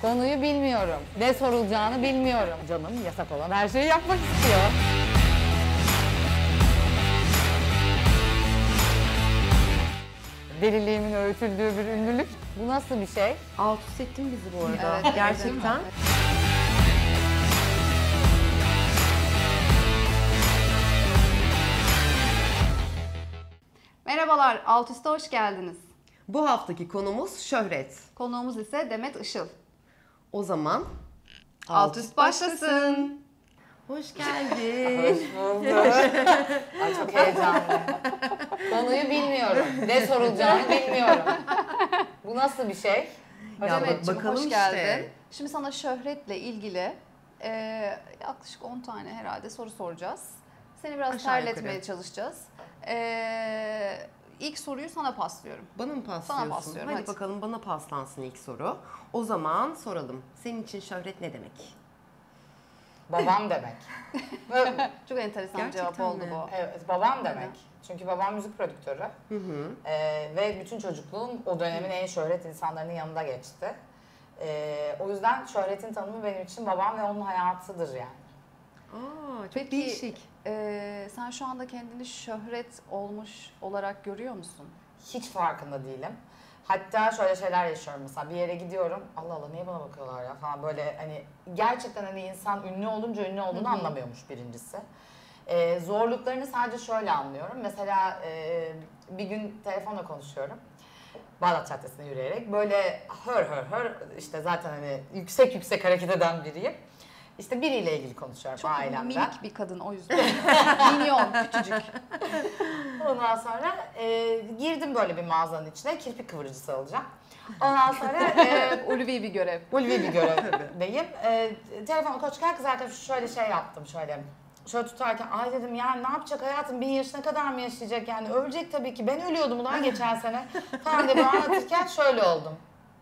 Konuyu bilmiyorum. Ne sorulacağını bilmiyorum. Canım yasak olan her şeyi yapmak istiyor. Deliliğimin öğütüldüğü bir ünlülük. Bu nasıl bir şey? Alt üst ettin bizi bu arada. Evet, gerçekten. evet. Merhabalar, Alt Üst'e hoş geldiniz. Bu haftaki konumuz şöhret. Konuğumuz ise Demet Işıl. O zaman Alt Üst başlasın. Hoş geldin. Hoş bulduk. Ay çok heyecanlıyım. Konuyu bilmiyorum. Ne sorulacağını bilmiyorum. Bu nasıl bir şey? Ya Demetciğim bakalım hoş işte. geldin. Şimdi sana şöhretle ilgili yaklaşık 10 tane herhalde soru soracağız. Seni biraz Aşağı terletmeye yukarı. çalışacağız. İlk soruyu sana paslıyorum. Bana mı paslıyorsun? Sana paslıyorum, Hadi hadi. bakalım bana paslansın ilk soru. O zaman soralım. Senin için şöhret ne demek? Babam demek. Çok enteresan bir Gerçekten cevap oldu mi? bu. Evet, babam demek. Çünkü babam müzik prodüktörü. Ve bütün çocukluğum o dönemin en şöhret insanlarının yanında geçti. O yüzden şöhretin tanımı benim için babam ve onun hayatıdır yani. Aa, çok Peki, değişik. Sen şu anda kendini şöhret olmuş olarak görüyor musun? Hiç farkında değilim. Hatta şöyle şeyler yaşıyorum mesela bir yere gidiyorum. Allah Allah niye bana bakıyorlar ya falan böyle hani gerçekten hani insan ünlü olunca ünlü olduğunu anlamıyormuş birincisi. Zorluklarını sadece şöyle anlıyorum. Mesela bir gün telefonla konuşuyorum. Bağdat Caddesi'ne yürüyerek böyle hör işte zaten hani yüksek hareket eden biriyim. İşte biriyle ilgili konuşuyorum Çok ailemden. minik bir kadın o yüzden. Minyon, küçücük. Ondan sonra girdim böyle bir mağazanın içine, kirpik kıvırıcısı alacağım. Ondan sonra Ulvi bir görev. ulvi bir görevdeyim. Telefonu koçken kız arkadaşım şöyle şey yaptım şöyle tutarken ay dedim yani ne yapacak hayatım 1000 yaşına kadar mı yaşayacak yani ölecek tabii ki ben ölüyordum daha geçen sene falan diye böyle anlatırken şöyle oldum.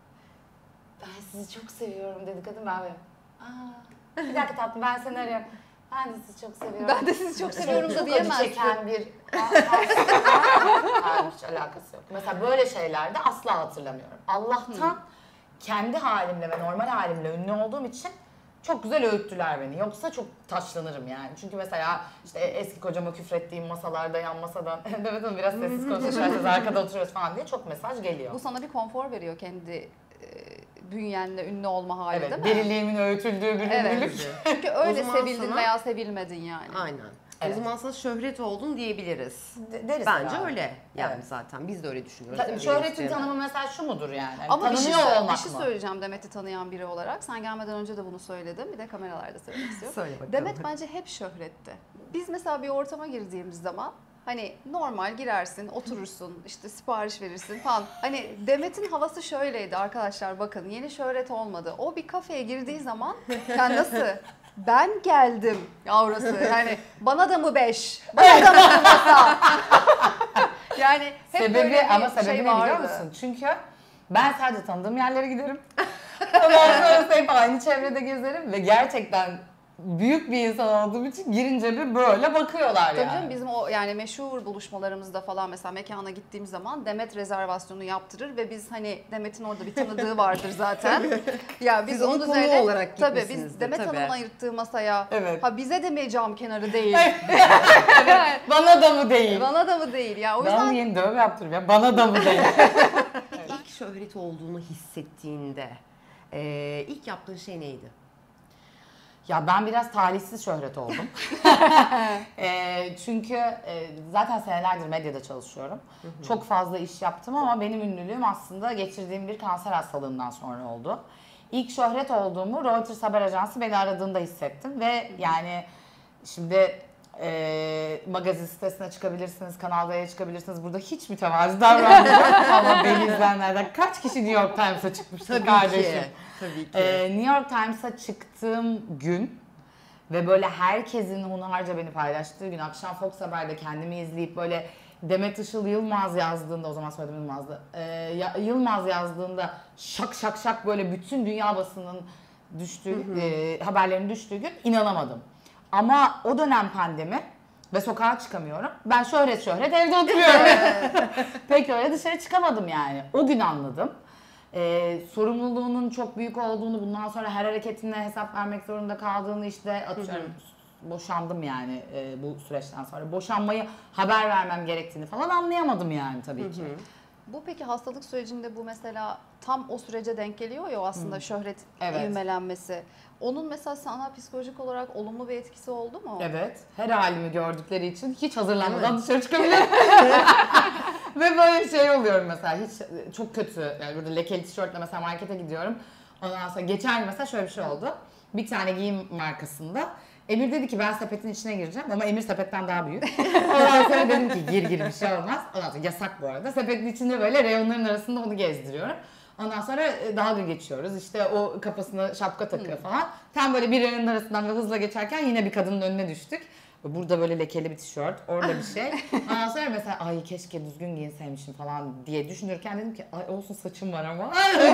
Ben sizi çok seviyorum dedi kadın ben böyle bir dakika tatlım ben seni arıyorum. Ben de sizi çok seviyorum. Ben de sizi çok seviyorum da Çok acı diyemezsin. çeken bir... Hayır, hiç alakası yok. Mesela böyle şeylerde asla hatırlamıyorum. Allah'tan kendi halimle ve normal halimle ünlü olduğum için çok güzel öğüttüler beni. Yoksa çok taşlanırım yani. Çünkü mesela işte eski kocama küfrettiğim masalarda yan masadan evet Hanım biraz sessiz konuşuyoruz arkada oturuyoruz falan diye çok mesaj geliyor. Bu sana bir konfor veriyor kendi bünyenle ünlü olma hali Evet, değil mi? deliliğimin öğütüldüğü bir Evet. ünlülük. Çünkü öyle O zaman sevildin sana- veya sevilmedin yani. Aynen. Evet. O zaman sana şöhret oldun diyebiliriz. Deriz Bence herhalde. öyle. Yani Evet. zaten biz de öyle düşünüyoruz. değil mi? Şöhretin Bilinçli. tanımı mesela şu mudur yani? Hani Ama bir tanınıyor şey, olmak bir şey mı? söyleyeceğim Demet'i tanıyan biri olarak. Sen gelmeden önce de bunu söyledim. Bir de kameralarda söylemek istiyorum. Söyle bakalım. Demet bence hep şöhretti. Biz mesela bir ortama girdiğimiz zaman hani normal girersin, oturursun, işte sipariş verirsin falan. Hani Demet'in havası şöyleydi arkadaşlar bakın yeni şöhret olmadı. O bir kafeye girdiği zaman yani nasıl? Ben geldim yavrusu. Yani bana da mı 5? Bana da mı bu masa? Yani hep Sebebi böyle bir ama sebebi şey ne biliyor vardı. musun? Çünkü ben sadece tanıdığım yerlere giderim. Ondan sonra hep aynı çevrede gezerim ve gerçekten büyük bir insan olduğum için girince bir böyle bakıyorlar Tabii yani. canım bizim o yani meşhur buluşmalarımızda falan mesela mekana gittiğimiz zaman Demet rezervasyonu yaptırır ve biz hani Demet'in orada bir tanıdığı vardır zaten. Ya biz Siz onun onun konuğu üzerine olarak tabii biz gitmişsinizdir, Demet tabii. Hanım'ın ayırttığı masaya Evet. ha bize de mi cam kenarı değil? Bana da mı değil? Bana da mı değil? Ya o Ben onu yüzden yeni dövme yaptırıyorum ya. Bana da mı değil? Peki ilk şöhret olduğunu hissettiğinde ilk yaptığın şey neydi? Ya ben biraz talihsiz şöhret oldum. Çünkü zaten senelerdir medyada çalışıyorum. Çok fazla iş yaptım ama benim ünlülüğüm aslında geçirdiğim bir kanser hastalığından sonra oldu. İlk şöhret olduğumu Reuters haber ajansı beni aradığında hissettim ve yani şimdi magazin sitesine çıkabilirsiniz, Kanal D'ye çıkabilirsiniz. Burada hiç mütevazi davranmıyorum ama beni izleyenlerden kaç kişi New York Times'a çıkmıştır kardeşim? Tabii ki. New York Times'a çıktığım gün ve böyle herkesin hunharca beni paylaştığı gün akşam Fox Haber'de kendimi izleyip böyle Demet Işıl Yılmaz yazdığında o zaman söyledim Yılmaz'dı. Yılmaz yazdığında şak böyle bütün dünya basının düştüğü haberlerin düştüğü gün inanamadım. Ama o dönem pandemi ve sokağa çıkamıyorum. Ben şöhret evde oturuyorum. Pek öyle dışarı çıkamadım yani. O gün anladım. sorumluluğunun çok büyük olduğunu, bundan sonra her hareketine hesap vermek zorunda kaldığını, işte atıyorum boşandım yani bu süreçten sonra. Boşanmayı haber vermem gerektiğini falan anlayamadım yani tabii ki. Bu peki hastalık sürecinde bu mesela tam o sürece denk geliyor ya aslında şöhret Evet. ivmelenmesi. Onun mesela sana psikolojik olarak olumlu bir etkisi oldu mu? Evet. Her halimi gördükleri için hiç hazırlanmadan dışarı çıkabilirim. Ve böyle bir şey oluyorum mesela. Hiç çok kötü. Yani burada lekeli tişörtle mesela markete gidiyorum. Ondan sonra geçen gün mesela şöyle bir şey oldu. Bir tane giyim markasında Emir dedi ki ben sepetin içine gireceğim ama Emir sepetten daha büyük. Ondan sonra dedim ki gir bir şey olmaz. Ondan sonra yasak bu arada. Sepetin içinde böyle reyonların arasında onu gezdiriyorum. Ondan sonra dalga geçiyoruz. İşte o kafasına şapka takıyor falan. Tam böyle bir reyonun arasından ve hızla geçerken yine bir kadının önüne düştük. Burada böyle lekeli bir tişört, orada bir şey. Ondan sonra mesela ay keşke düzgün giyinseymişim falan diye düşünürken dedim ki ay olsun saçım var ama.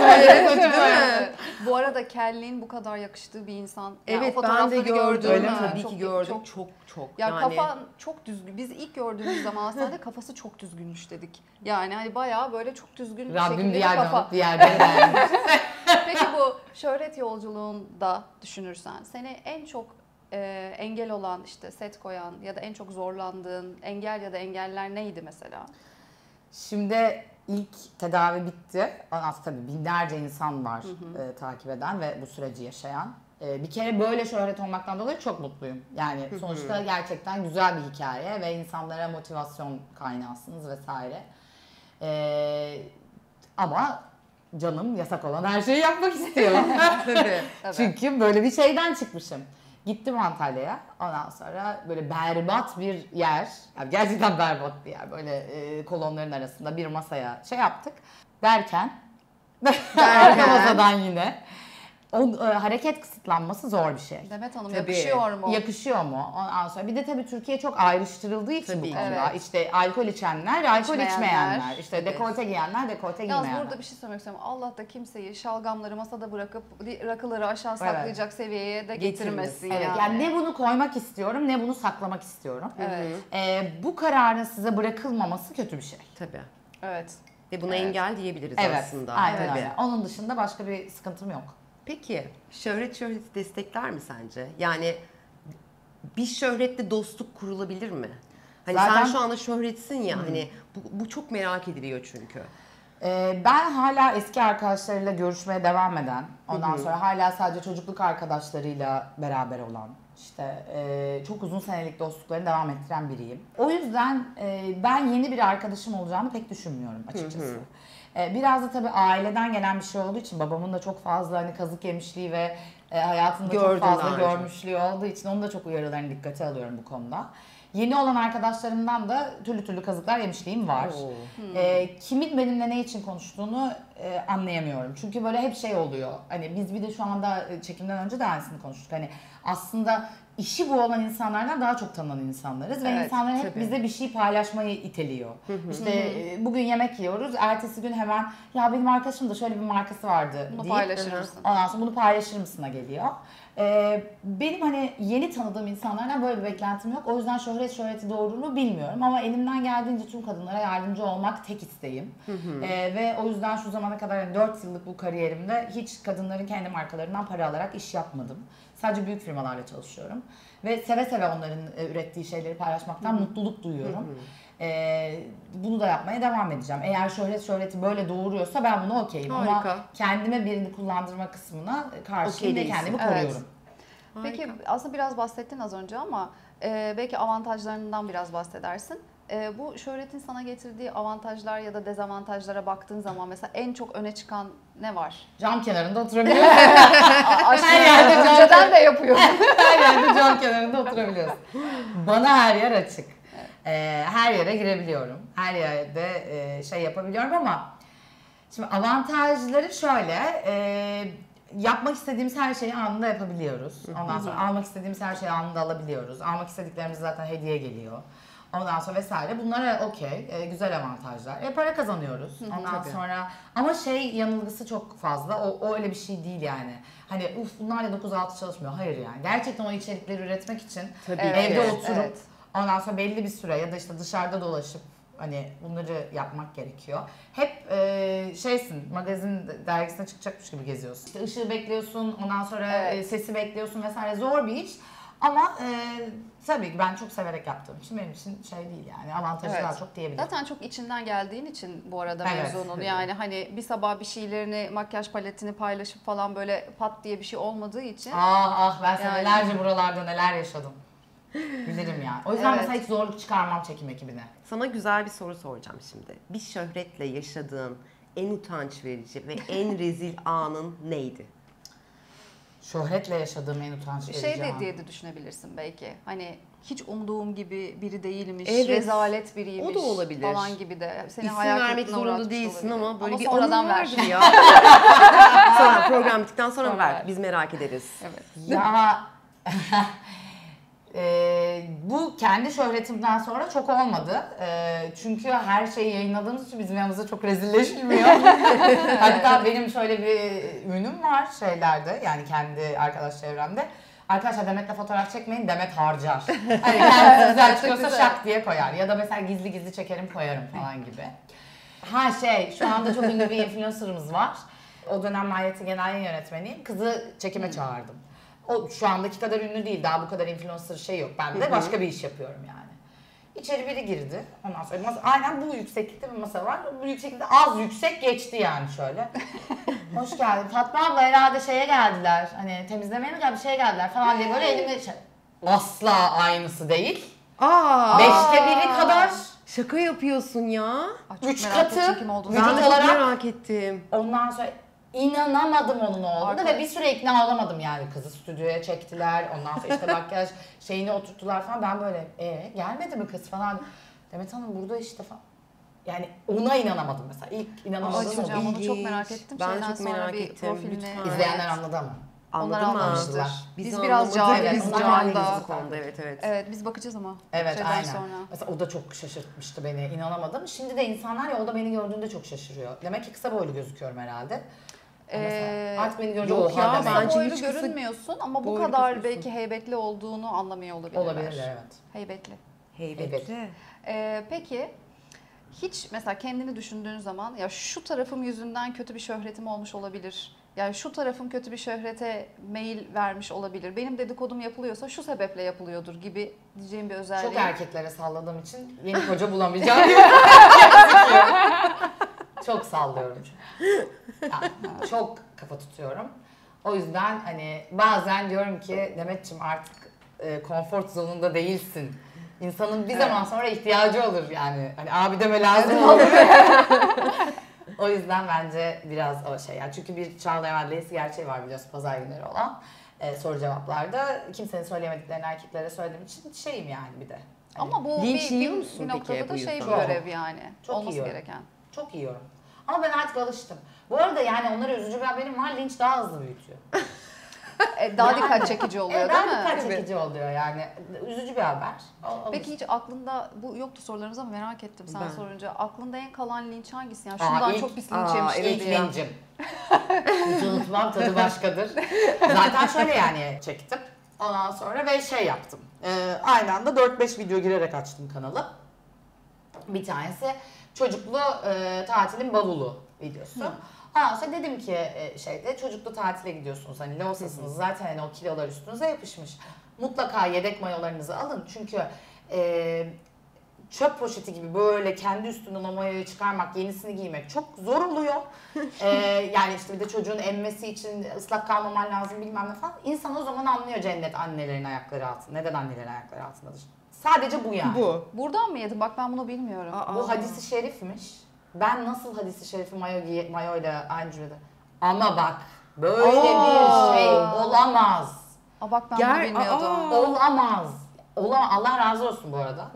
Bu arada kelliğin bu kadar yakıştığı bir insan. Yani Evet o ben de fotoğrafları gördüm. gördün mü? Tabii ki gördüm. Çok. Ya yani. kafan çok düzgün. Biz ilk gördüğümüz zaman aslında kafası çok düzgünmüş dedik. Yani hani bayağı böyle çok düzgün bir Rabbim şekilde bir bir yerden kafa. alıp bir yerden vermiş. Peki bu şöhret yolculuğunda düşünürsen seni en çok engel olan, işte set koyan ya da en çok zorlandığın engel ya da engeller neydi mesela? Şimdi ilk tedavi bitti. Ondan sonra tabii binlerce insan var takip eden ve bu süreci yaşayan. Bir kere böyle şöhret olmaktan dolayı çok mutluyum. Yani sonuçta gerçekten güzel bir hikaye ve insanlara motivasyon kaynağısınız vesaire. Ama canım yasak olan her şeyi yapmak istiyor. Tabii. Çünkü böyle bir şeyden çıkmışım. Gittim Antalya'ya. Ondan sonra böyle berbat bir yer. Yani gerçekten berbat bir yer. Böyle kolonların arasında bir masaya şey yaptık. Derken arka masadan yine. Hareket kısıtlanması zor bir şey. Demet Hanım Tabii. yakışıyor mu? Yakışıyor mu? Ondan sonra bir de tabii Türkiye çok ayrıştırıldığı için Tabii. bu konuda. Evet. İşte alkol içenler, alkol İçmeyenler. içmeyenler. İşte Tabii. dekolte giyenler, dekolte Yalnız giymeyenler. burada bir şey söylemek istiyorum. Allah da kimseyi şalgamları masada bırakıp rakıları aşağı saklayacak seviyeye de getirmesin. Evet, yani ne bunu koymak istiyorum ne bunu saklamak istiyorum. Evet. Bu kararın size bırakılmaması kötü bir şey. Tabii. Evet. Ve buna engel diyebiliriz Evet, aslında. aynen Tabii. öyle. Onun dışında başka bir sıkıntım yok. Peki şöhreti destekler mi sence? Yani bir şöhretle dostluk kurulabilir mi? Hani Zaten- sen şu anda şöhretsin ya hani bu çok merak ediliyor çünkü. Ben hala eski arkadaşlarıyla görüşmeye devam eden, ondan sonra hala sadece çocukluk arkadaşlarıyla beraber olan, işte çok uzun senelik dostluklarını devam ettiren biriyim. O yüzden ben yeni bir arkadaşım olacağını pek düşünmüyorum açıkçası. Biraz da tabii aileden gelen bir şey olduğu için babamın da çok fazla hani kazık yemişliği ve hayatında Gördün çok fazla daha önce. görmüşlüğü olduğu için onun da çok uyarılarını dikkate alıyorum bu konuda. Yeni olan arkadaşlarımdan da türlü kazıklar yemişliğim var. Kimin benimle ne için konuştuğunu anlayamıyorum. Çünkü böyle hep şey oluyor. Hani biz bir de şu anda çekimden önce de aynısını konuştuk. Hani aslında işi bu olan insanlardan daha çok tanınan insanlarız ve Evet, insanlar hep tabii. bize bir şey paylaşmayı iteliyor. İşte bugün yemek yiyoruz, ertesi gün hemen ya benim arkadaşım da şöyle bir markası vardı Bunu deyip paylaşır mısın? ondan sonra bunu paylaşır mısına geliyor. Benim hani yeni tanıdığım insanlardan böyle bir beklentim yok. O yüzden şöhreti doğurur bilmiyorum ama elimden geldiğince tüm kadınlara yardımcı olmak tek isteğim. Ve o yüzden şu zamana kadar hani 4 yıllık bu kariyerimde hiç kadınların kendi markalarından para alarak iş yapmadım. Sadece büyük firmalarla çalışıyorum. Ve seve seve onların ürettiği şeyleri paylaşmaktan mutluluk duyuyorum. Bunu da yapmaya devam edeceğim. Eğer şöhreti böyle doğuruyorsa ben buna okeyim. Harika. Ama kendime birini kullandırma kısmına karşıyım Okey ve değilsin. kendimi Evet. koruyorum. Peki aslında biraz bahsettin az önce ama belki avantajlarından biraz bahsedersin. Bu şöhretin sana getirdiği avantajlar ya da dezavantajlara baktığın zaman mesela en çok öne çıkan ne var? Cam kenarında oturabiliyorsun. Her yerde cam- önceden de yapıyorum. Her yerde cam kenarında oturabiliyorsun. Bana her yer açık. Her yere girebiliyorum. Her yerde şey yapabiliyorum ama şimdi avantajları şöyle. Yapmak istediğimiz her şeyi anında yapabiliyoruz. Ondan sonra almak istediğimiz her şeyi anında alabiliyoruz. Almak istediklerimiz zaten hediye geliyor. Ondan sonra vesaire. Bunlara okey, güzel avantajlar. Para kazanıyoruz. Ondan Tabii. sonra ama şey yanılgısı çok fazla. O öyle bir şey değil yani. Hani bunlar da 9-6 çalışmıyor. Hayır yani. Gerçekten o içerikleri üretmek için Tabii evde ki. oturup Evet. ondan sonra belli bir süre ya da işte dışarıda dolaşıp Hani bunları yapmak gerekiyor. Hep şeysin, magazin dergisine çıkacakmış gibi geziyorsun. İşte ışığı bekliyorsun, ondan sonra Evet. sesi bekliyorsun vesaire, zor bir iş. Ama tabii ki ben çok severek yaptığım için benim için şey değil yani, avantajı Evet. daha çok diyebilirim. Zaten çok içinden geldiğin için bu arada Evet. mevzunun, yani hani bir sabah bir şeylerini, makyaj paletini paylaşıp falan böyle pat diye bir şey olmadığı için. Ben Yani. senelerce buralarda neler yaşadım. Bilirim yani. O yüzden Evet. mesela hiç zorluk çıkarmam çekim ekibine. Sana güzel bir soru soracağım şimdi. Bir şöhretle yaşadığın en utanç verici ve en rezil anın neydi? Şöhretle yaşadığım en utanç verici Şey de an. diye de düşünebilirsin belki. Hani hiç umduğum gibi biri değilmiş, Evet. Rezalet biriymiş O da olabilir. falan gibi de. Seni İsim hayal vermek kırıklığına zorunda uğratmış değilsin olabilir. ama böyle bir sonradan anın ver. vardır ya. Sonra program bittikten sonra Sonra ver. ver. Biz merak ederiz. Evet. Ya bu kendi şöhretimden sonra çok olmadı. Çünkü her şeyi yayınladığımız için bizim yanımızda çok rezilleşilmiyor. Hatta benim şöyle bir ünüm var şeylerde, yani kendi arkadaş çevremde. Arkadaşlar Demet'le fotoğraf çekmeyin, Demet harcar. Hani kendisi güzel çıkıyorsa güzel. şak diye koyar. Ya da mesela gizli gizli çekerim koyarım falan gibi. Şu anda çok ünlü bir influencer'ımız var. O dönem Mahiyet'in genel yayın yönetmeniyim. Kızı çekime çağırdım. O şu andaki kadar ünlü değil, daha bu kadar influencer şey yok. Ben de başka bir iş yapıyorum yani. İçeri biri girdi. Ondan sonra aynen bu yükseklikte bir masa var. Bu yükseklikte az yüksek geçti yani şöyle. Hoş geldin. Fatma abla herhalde şeye geldiler. Hani temizlemeye mi geldi, bir şeye geldiler falan diye böyle elimde asla aynısı değil. Aa! 5'te biri kadar. Şaka yapıyorsun ya. Ay, çok 3 merak katı ettim kim olduğunu. vücut Ben de çok olarak. merak ettim. Ondan sonra inanamadım onun olduğunu Arkadaş. ve bir süre ikna olamadım yani, kızı stüdyoya çektiler. Ondan sonra işte makyaj şeyini oturttular falan. Ben böyle gelmedi mi kız falan. Demet Hanım burada işte falan. Yani ona inanamadım mesela. İlk Ay inanamadığım çocuğum, oldu. onu çok İlginç. merak ettim. Ben Şeyden çok sonra merak bir ettim. profilini- Lütfen. İzleyenler anladı ama. Onlar Anladın mı? anlamıştır. Biz Biz biraz anlamadık. cahiliz Evet, bu onlar anda. cahiliz. Bu konuda evet. Evet, biz bakacağız ama. Evet Şeyden aynen. sonra. Mesela o da çok şaşırtmıştı beni. İnanamadım. Şimdi de insanlar ya, o da beni gördüğünde çok şaşırıyor. Demek ki kısa boylu gözüküyorum herhalde. Mesela artık beni görünce yok oha ya, demek. bence Kısa boylu hiç kısa görünmüyorsun ama bu boylu kadar gözüküyorsun. belki heybetli olduğunu anlamıyor olabilirler. Olabilirler evet. Heybetli. Heybetli. Peki hiç mesela kendini düşündüğün zaman ya şu tarafım yüzünden kötü bir şöhretim olmuş olabilir. Yani şu tarafım kötü bir şöhrete meyil vermiş olabilir. Benim dedikodum yapılıyorsa şu sebeple yapılıyordur gibi diyeceğim bir özelliği. Çok erkeklere salladığım için yeni koca bulamayacağım gibi gözüküyor. Çok sallıyorum çünkü. Yani çok kafa tutuyorum. O yüzden hani bazen diyorum ki Demetciğim artık konfor zonunda değilsin. İnsanın bir zaman sonra ihtiyacı olur yani. Hani abi deme lazım olur. O yüzden bence biraz o şey. Yani çünkü bir Çağlayan Adliyesi gerçeği var biliyorsun, pazar günleri olan soru cevaplarda. Kimsenin söyleyemediklerini erkeklere söylediğim için şeyim yani bir de. Hani Ama bu Linç yiyor bir musun noktada peki da bu şey bir yüzden? görev yani. Çok Olması yiyorum. gereken. çok yiyorum. Ama ben artık alıştım. Bu arada yani onlara üzücü bir haberim var. Linç daha hızlı büyütüyor. Daha Yani, dikkat çekici oluyor değil daha mi? dikkat Tabii. çekici oluyor yani. Üzücü bir haber. Peki hiç aklında, bu yoktu sorularınız ama merak ettim sen Ben. sorunca. Aklında en kalan linç hangisi? Yani Aa, şundan ilk- çok pis linç yemiştim İlk diye. lincim. Hiç unutmam, tadı başkadır. Zaten şöyle yani çektim. Ondan sonra ve şey yaptım. Aynı anda 4-5 video girerek açtım kanalı. Bir tanesi çocuklu tatilin bavulu videosu. Ondan sonra dedim ki çocuklu tatile gidiyorsunuz, hani losasınız zaten, hani o kilolar üstünüze yapışmış. Mutlaka yedek mayolarınızı alın çünkü çöp poşeti gibi böyle kendi üstünden o mayoyu çıkarmak, yenisini giymek çok zor oluyor. Yani işte bir de çocuğun emmesi için ıslak kalmaman lazım bilmem ne falan. İnsan o zaman anlıyor cennet annelerin ayakları altında. Neden annelerin ayakları altındadır? Sadece bu yani. Bu. Buradan mı yedin? Bak ben bunu bilmiyorum. Bu hadisi şerifmiş. Ben nasıl hadisi şerifi mayoyla aynı cümlede. Ama bak böyle bir şey olamaz. Aa, bak ben bunu bilmiyordum. Olamaz. Allah razı olsun bu arada.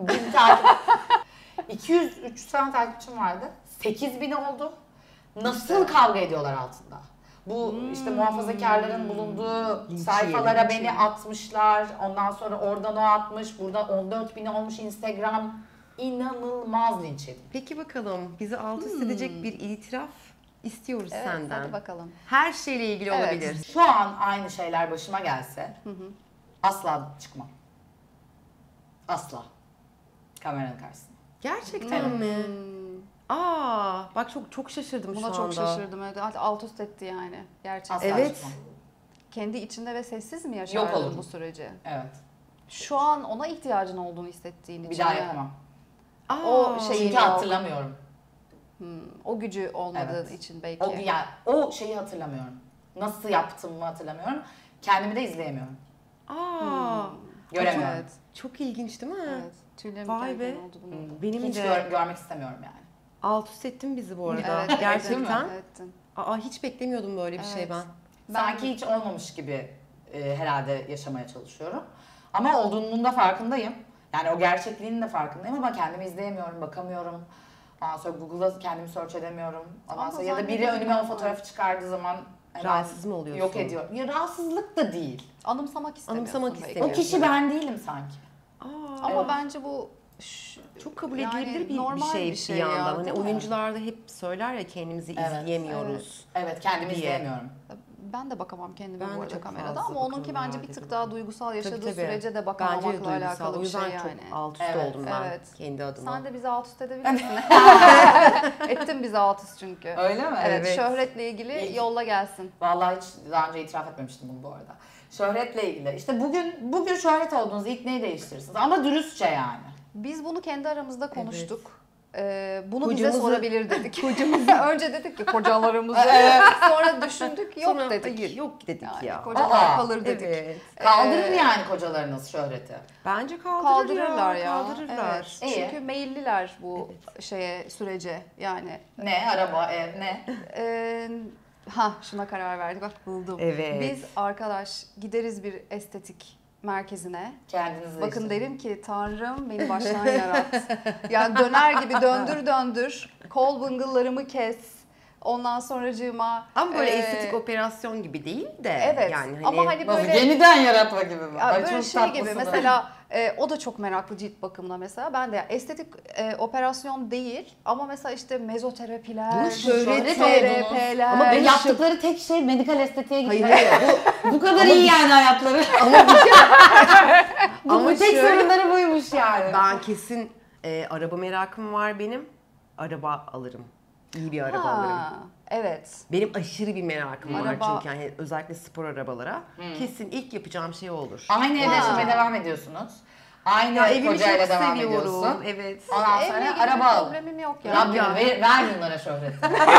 200-300 tane takipçim vardı. 8.000 oldu. Nasıl kavga ediyorlar altında? Bu işte muhafazakarların bulunduğu Linç sayfalara yiyelim, beni atmışlar. Ondan sonra oradan o atmış. Buradan 14.000 olmuş Instagram. İnanılmaz linç yedim. Peki bakalım, bizi alt üst edecek bir itiraf istiyoruz Evet, senden. hadi bakalım. Her şeyle ilgili Evet. olabilir. Şu an aynı şeyler başıma gelse asla çıkmam. Asla. Kameranın karşısına. Gerçekten mi? Aa, bak çok şaşırdım şu Buna anda. çok şaşırdım. Evet, alt üst etti yani. Gerçekten. Asla Evet. çıkmam. Kendi içinde ve sessiz mi Yok yaşardın olurum. bu süreci? Evet. Şu an ona ihtiyacın olduğunu hissettiğin Bir için. daha mi? yapamam. Aa, O şey- Çünkü yok. hatırlamıyorum. O gücü olmadığın Evet. için belki. O şeyi hatırlamıyorum. Nasıl yaptığımı hatırlamıyorum. Kendimi de izleyemiyorum. Aa, Göremiyorum. Evet. çok ilginç değil mi? Evet. Tüylerim Vay diken be. diken oldu bunun. Benim Hiç de görmek istemiyorum yani. alt üst ettin bizi bu arada. Evet, Gerçekten. ettin. Aa, hiç beklemiyordum böyle bir şey Evet. ben. Sanki hiç olmamış gibi herhalde yaşamaya çalışıyorum. Ama olduğunun da farkındayım. Yani o gerçekliğinin de farkındayım ama kendimi izleyemiyorum, bakamıyorum. Ondan sonra Google'da kendimi search edemiyorum. Ondan Ama sonra ya da biri zannediyorum önüme o ama. fotoğrafı çıkardığı zaman hemen Rahatsız mı oluyorsun? yok ediyorum. Ya rahatsızlık da değil. Anımsamak istemiyorsun Anımsamak belki. O istemiyorsun. kişi ben değilim sanki. Aa, Ama Evet. bence bu çok kabul yani edilebilir bir normal şey bir bir, şey ya, yandan. Hani değil mi? oyuncular da hep söyler ya kendimizi Evet, izleyemiyoruz. Evet, kendimi Diye. izleyemiyorum. ben de bakamam kendime Ben bu de arada çok kamerada fazla ama onunki bakamam, bence merak bir tık ediyorum. daha duygusal yaşadığı Tabii. sürece de Bence de bakamamakla duygusal. alakalı O bir yüzden şey çok yani. alt üst Evet, oldum ben evet. kendi adıma. Sen de bizi alt üst edebilirsin. Ettin bizi alt üst çünkü. Öyle mi? Evet, Evet. şöhretle ilgili İyi. yolla gelsin. Vallahi hiç daha önce itiraf etmemiştim bunu bu arada. Şöhretle ilgili. İşte bugün şöhret olduğunuz ilk neyi değiştirirsiniz? Ama dürüstçe yani. Biz bunu kendi aramızda konuştuk. Bunu bize Kocamızı- sorabilir dedik. Önce dedik ki kocalarımızı. Sonra düşündük yok Sonra dedik. hayır yok dedik Yani ya. kocalar Aa, kalır dedik. Evet. Kaldırır yani kocalarınız şöhreti. Bence Kaldırırlar ya. Kaldırırlar. Evet. İyi. Çünkü meyilliler bu sürece yani. Ne? Araba, ev, ne? Şuna karar verdik bak buldum. Evet. Biz arkadaş gideriz bir estetik merkezine. Kendinizi Bakın değiştirin. derim ki Tanrım beni baştan yarat. Yani döner gibi döndür. Kol bıngıllarımı kes. Ondan sonracığıma. Ama böyle e, estetik operasyon gibi değil de. Evet. Yani hani, Ama hani Nasıl? böyle Yeniden yaratma gibi mi? ya Ay, böyle çok şey gibi tatlısın. mesela o da çok meraklı cilt bakımına mesela. Ben de estetik operasyon değil ama mesela işte mezoterapiler, Bunu şöhret TRP'ler. Ama Ve bunu yaptıkları tek şey medikal estetiğe hayır gitmek. hayır Bu kadar iyi yani hayatları. Bu Ama tek şöyle- sorunları buymuş yani. ben kesin araba merakım var benim. Araba alırım. İyi bir araba alırım. Ha, evet. Benim aşırı bir merakım var Araba- çünkü yani özellikle spor arabalara. Kesin ilk yapacağım şey o olur. Aynı evde Ha. yaşamaya devam ediyorsunuz. Aynı Ya evimi kocayla çok devam seviyorum. ediyorsun. Evet. Ondan Evle sonra ilgili araba bir al. problemim yok ya. Rabbim Ya. ver bunlara şöhret.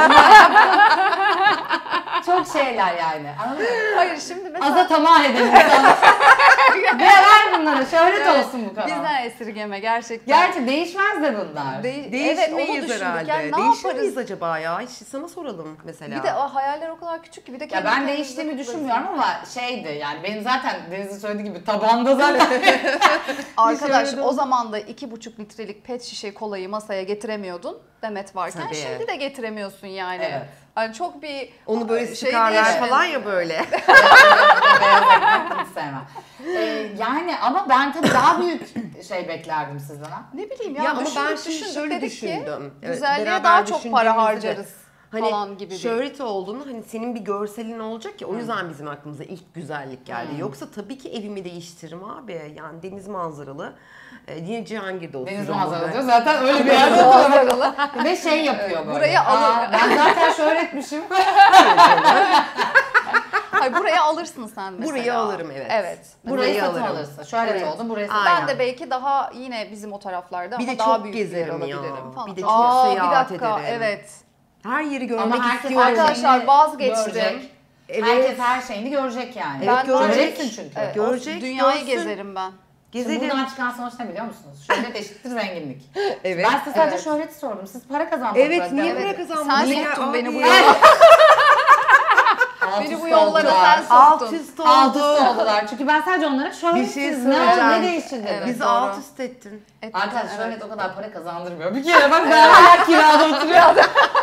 Çok şeyler yani. Anladın mı? Hayır şimdi mesela Aza tamah edelim insanı. Ve ver bunlara şöhret Evet, olsun bu kadar. bizden esirgeme gerçekten. Gerçi değişmez de bunlar. Evet onu Değişmeyiz düşündük. herhalde. Yani ne Değişir yaparız? miyiz acaba ya? Hiç sana soralım mesela. Bir de hayaller o kadar küçük ki bir de Ya kendi ben kendimize değiştiğimi kutlarız. düşünmüyorum ama şeydi yani benim zaten Deniz'in söylediği gibi tabanda zaten Arkadaş Dışarıda- o zaman da 2,5 litrelik pet şişe kolayı masaya getiremiyordun Demet varken. Tabii. Şimdi de getiremiyorsun yani. Evet. Hani çok bir Onu böyle şey sıkarlar değişmedi. falan ya böyle. beyaz ekmek hiç sevmem. Yani ama ben tabii daha büyük şey beklerdim sizden. Ha? Ne bileyim ya, Ya ama düşündük, ben şimdi düşündük, şöyle dedik düşündüm. ki Evet, güzelliğe beraber daha çok para düşündüğümüzde de. harcarız Hani falan gibi bir. şöhret olduğunu hani senin bir görselin olacak ya o yüzden bizim aklımıza ilk güzellik geldi. Yoksa tabii ki evimi değiştiririm abi. Yani deniz manzaralı. Yine Cihangir'de oturuyorum. Deniz manzaralı ben. diyor zaten öyle bir yerde Manzaralı. ve şey yapıyor böyle. Burayı alır. Ben zaten şöhretmişim. Hayır, buraya alırsın sen mesela. Burayı alırım, evet. Evet. Burayı Burayı satın alırım. alırsın. Şöhret Evet. oldun burayı Aynen. satın Ben de belki daha yine bizim o taraflarda Bir ama de daha çok büyük bir yer gezerim ya. alabilirim falan. Bir de çok Bir seyahat dakika, ederim. evet. Her yeri görmek Ama herkes istiyorum. Arkadaşlar, şeyini vazgeçtim. görecek. Evet. Herkes her şeyini görecek yani. Evet, Ben görecek. Göreceksin çünkü. Evet, Görecek, dünyayı görsün. gezerim ben. Şimdi Gezelim. buradan çıkan sonuç ne biliyor musunuz? Şöhret eşittir zenginlik. Evet. Ben size sadece Evet. şöhreti sordum. Siz para kazanmak Evet, niye Evet. para kazanmadın? Sen Ya soktun beni abi. bu yola. Alt Beni üst bu yollara oldular. sen soktun. Alt üst Alt üst oldu. oldular. Çünkü ben sadece onlara Bir şöhret şey siz ne söyleyeceğim. ne değişir dedim. Evet. Bizi doğru. alt üst ettin. Arkadaşlar Evet. şöhret o kadar para kazandırmıyor. Bir kere bak ben hala kirada oturuyorum.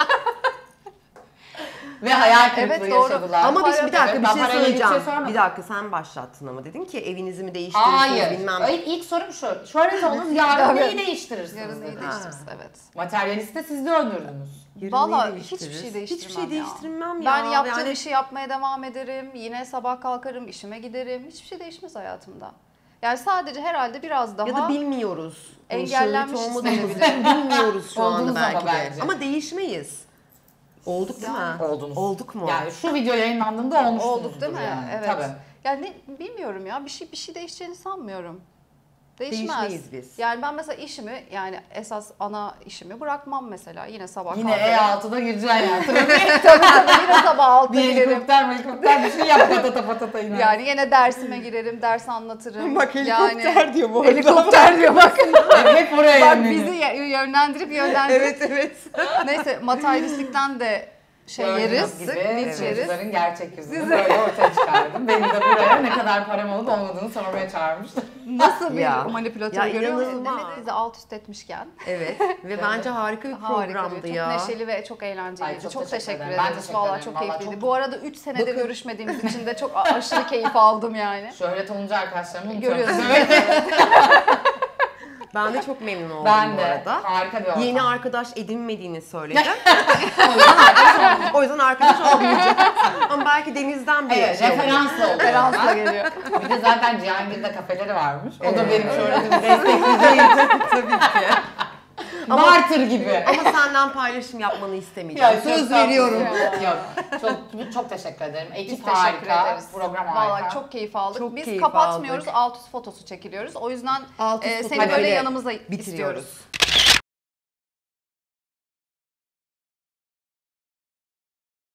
Ve hayal kırıklığı Evet, doğru. yaşadılar. Ama biz para- bir dakika Evet, bir ben şey parayla ilgili bir şey söyleyeceğim. sormadım. Bir dakika sen başlattın ama dedin ki evinizi mi değiştirirsiniz Hayır. bilmem. İlk sorum şu. Şöhret oldunuz yarın Evet. neyi değiştirirsiniz Yarın neyi dedi. değiştiririz, evet. Materyaliste siz de öldürdünüz. Yarın Valla neyi hiçbir değiştiririz? şey değiştirmem Hiçbir şey ya. değiştirmem ya. Ben yaptığım Yani işi yapmaya devam ederim. Yine sabah kalkarım, işime giderim. Hiçbir şey değişmez hayatımda. Yani sadece herhalde biraz daha Ya da bilmiyoruz. engellenmiş Şöhret olmadığımız hissedebilir. için bilmiyoruz şu anda Oldunuz ama belki de. bence. Ama değişmeyiz. Olduk değil mi? Oldunuz. Olduk mu? Yani şu video yayınlandığında olmuşsunuzdur olduk değil mi? yani. Evet. Tabii. Yani bilmiyorum ya, bir şey değişeceğini sanmıyorum. Değişmez. Değişmeyiz biz. Yani ben mesela işimi, yani esas ana işimi bırakmam mesela. Yine sabah Yine kalkarım. E6'da gireceksin yani. Tabii yine sabah 6'da Bir girerim. helikopter bir şey yap patata yine. Yani yine dersime girerim, ders anlatırım. Bak helikopter diyor bu arada. Helikopter diyor bak. Hep buraya Bak yönleniyor. bizi yönlendirip Evet. Neyse materyalistlikten de yeriz. Gibi Biz yeriz. çocukların gerçek yüzünü böyle ortaya çıkardım. Beni de buraya ne kadar param olup olmadığını sormaya çağırmışlar. Nasıl bir Ya. manipülatör Ya görüyor musun? inanılmaz. Mehmet bizi alt üst etmişken. Evet. Ve bence harika bir programdı Harika, ya. çok neşeli ve çok eğlenceliydi. Ay, çok çok teşekkür teşekkür ederim. Ben ederiz. teşekkür Valla ederim. çok Vallahi keyifliydi. çok- Bu arada 3 senedir Bakın. görüşmediğimiz için de çok aşırı keyif aldım yani. Şöhret olunca arkadaşlarımı unutuyorum. Görüyorsunuz. Ben de çok memnun oldum Ben bu de. arada. Harika bir ortam. Yeni arkadaş edinmediğini söyledi. O yüzden arkadaş olmayacak. Ama belki Deniz'den bir Evet, şey olur. referansla oluyor. Referansla geliyor. Bir de zaten Cihangir'de kafeleri varmış. O da Evet. benim şöhretimi destekleyeceği Tabii ki. barter gibi. Ama senden paylaşım yapmanı istemeyeceğim. Ya, Söz çok veriyorum. tatlısın. Yok, çok teşekkür ederim. Biz Ekip teşekkür harika, ederiz. program harika. Valla çok keyif aldık. Çok Biz keyif kapatmıyoruz, aldık. alt üst fotosu çekiliyoruz. O yüzden Alt üst seni fotoğrafı böyle ile yanımızda bitiriyoruz. istiyoruz.